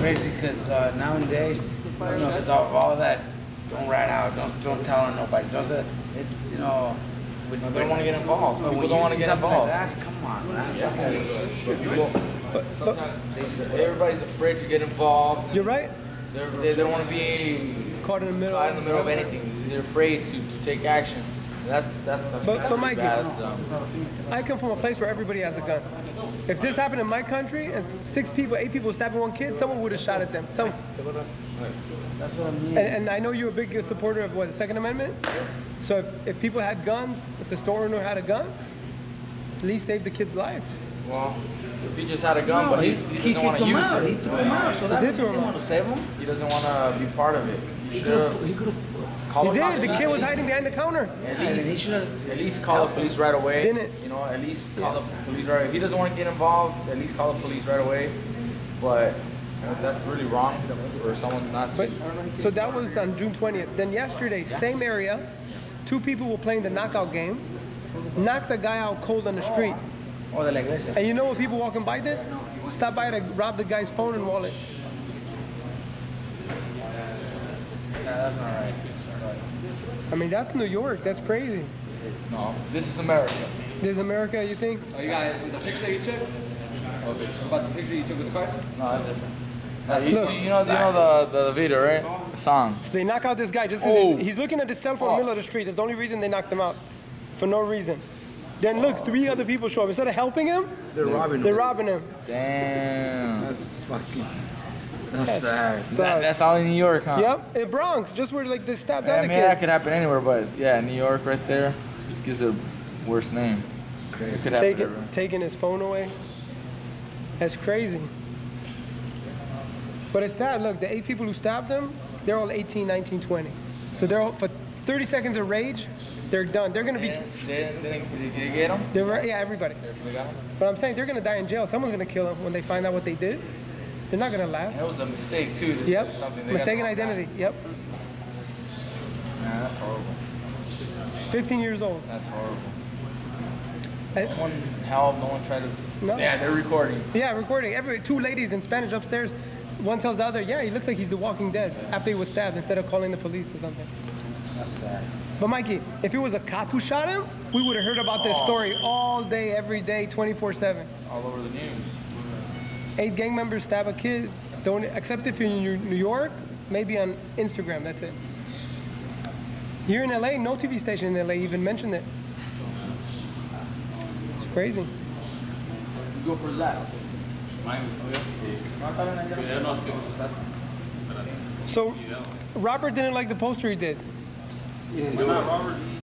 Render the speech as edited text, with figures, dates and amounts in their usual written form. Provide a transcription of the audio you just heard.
crazy because nowadays, because of all that, don't rat out, don't tell on nobody. It's, you know, they don't want to get involved. People don't want to get involved. Like that, come on, man. Sometimes everybody's afraid to get involved. You're right. They don't want to be caught in the middle of anything. They're afraid to take action. That's but Mikey, bad. I come from a place where everybody has a gun. If this happened in my country and 8 people stabbing one kid, someone would have shot at them. That's what I mean. And I know you're a big supporter of the Second Amendment. So if people had guns, if the store owner had a gun, at least save the kid's life. Well, if he just had a gun, but he doesn't want to use it. He threw him out, so that means he didn't want to save him. He doesn't want to be part of it. He could have. He did. The kid was hiding behind the counter. At least call the police right away. Didn't. You know, at least call the police right away. If he doesn't want to get involved, at least call the police right away. But that's really wrong for someone not to. So that was on June 20th. Then yesterday, same area, 2 people were playing the knockout game, knocked a guy out cold on the street. And you know what people walking by did? Stopped by to rob the guy's phone and wallet. That's not right. I mean, that's New York. That's crazy. No, this is America. This is America, you think? Oh, you got the picture you took? About the picture you took with the cars? No, that's different. You know the video, right? The song. So they knock out this guy just because he's looking at his cell phone in the middle of the street. That's the only reason they knocked him out. For no reason. Then look, 3 other people show up. Instead of helping him, they're robbing him. Damn. That's fucking... That's sad. That's all in New York, huh? Yep, in Bronx, just where like they stabbed out I mean, that could happen anywhere, but yeah, New York right there just gives it a worse name. It's crazy. Taking his phone away. That's crazy. But it's sad. Look, the 8 people who stabbed him, they're all 18, 19, 20. So they're all, for 30 seconds of rage, they're done. They're going to be... Did they get them? Yeah, everybody. They got them? But I'm saying they're going to die in jail. Someone's going to kill them when they find out what they did. They're not going to laugh. It was a mistake, too. Yep. Mistaken identity. Yep. Man, that's horrible. 15 years old. That's horrible. No one helped. No one tried to... No. Yeah, they're recording. Yeah, recording. 2 ladies in Spanish upstairs. One tells the other, yeah, he looks like he's the Walking Dead after he was stabbed instead of calling the police or something. That's sad. But Mikey, if it was a cop who shot him, we would have heard about this story all day, every day, 24/7. All over the news. 8 gang members stab a kid. Don't accept if you're in New York, maybe on Instagram, that's it. Here in LA, no TV station in LA even mentioned it. It's crazy. Let's go for that. So, Robert didn't like the poster he did. You didn't do it.